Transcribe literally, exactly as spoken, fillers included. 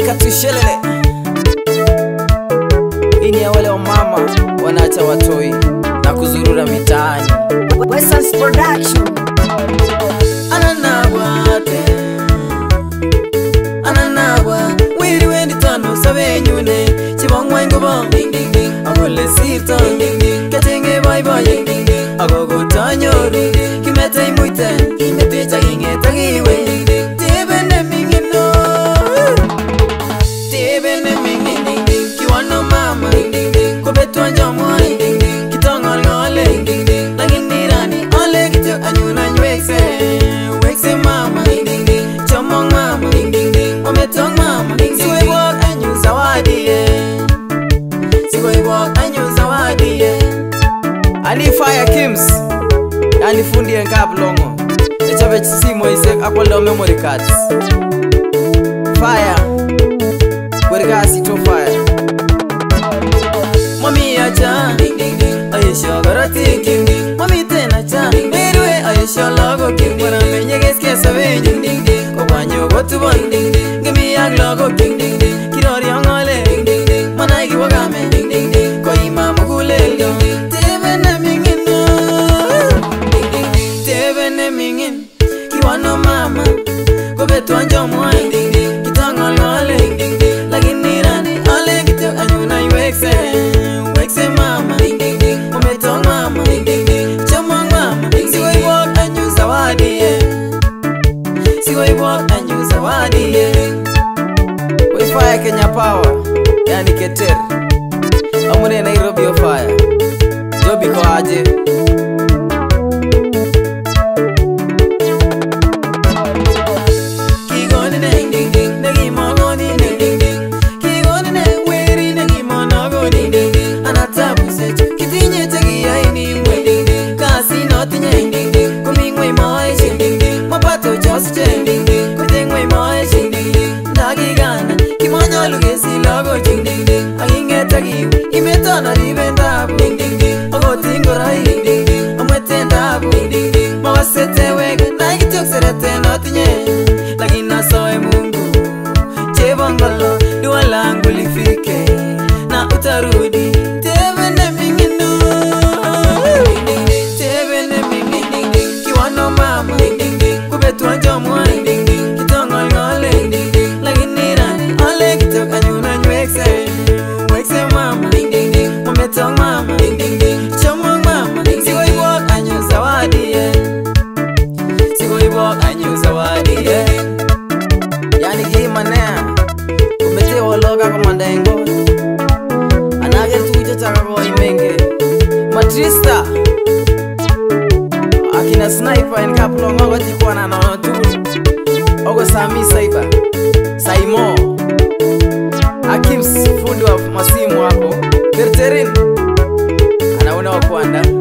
weka tushelele. Hii ni ya wale wa mama wanaacha watoi na kuzurura mitaani. Western Production. Ananabwate Ananabwa wiri wendi tano sabe nyune chibongwa ngobo ding ding ding agole sirto ding ding katenge bye bye ding ding agogo tanyoru kimete imuite kimete chaginge tagiwe ding ding tebene mingino tebene mingino kiwano mama ding ding ding kobetwa jamwa ding ding kitongol ngole ding ding lakini rani ole kito anyuna nywekse wekse mama ding ding ding chomong mama ding ding ding ometong mama ding ding siwe walk anyu zawadi ye siwe walk anyu zawadi ye Ali Fire Kims yani fundi enkablongo echabe simo isek akwalo memory cards Fire wergasi to fire Mami acha ding ding ding ayesho garati ding ding mami tena cha merwe ayesho logo king wana menye geske sabe ding ding ding ko banyo gotu ding ding ding gemi ag logo king ding ding kirori angole ding ding ding manai gi wagame ding ding ding ko imam gule ding ding tebene mingino ding ding ding tebene mingin kiwano mama ko betu anjomo ding ding kitangol ngole ding ding ding lakini rani ale kito anyuna iwekse wekse mama ding ding ding ometong mama ding ding ding chomong mama ding siwe walk anyu zawadi ye siwe walk anyu zawadi ye we Fire Kenya Power yani Keter amune Nairobi of Fire jobi ko aje kigoni ding ding ding negi mogoni ding ding ding kigoni ne weri negi monogo ding ding ding anatabu se kitinye tegi aini ding ding ding kasi notinye ding ding kumingwe moy ding ding ding mapato just ding ding ding kutingwe moy ding ding ding dagi gana kimonyo lugesi logo ding ding ding aginge tegi imetona ribenda ding ding ding ogo tingorai ding ding ding amwetenda ding ding ding mawasete wega nagitok serete notinye lakini soe Mungu chebongolo dua langu lifike na utarudi tebene mingino ding ding ding tebene mingino kiwano mama ding ding ding kubetwa jamwa ding ding ding kitongol ngole ding ding ding lakini rani ole kitok anyuna nywekse wekse mama ding ding ding ometong mama ding ding ding chomong mama ding siwe walk anyu zawadi ye siwe walk anyu zawadi ye yani gimanea kumete wologa komandengo anage tuje chaka ko imenge matrista akina sniper en kaplo ngogo tikwana na tu ogo sami saiba saimo Akims fundi wa masimu hapo Terterin anaona wa kwanda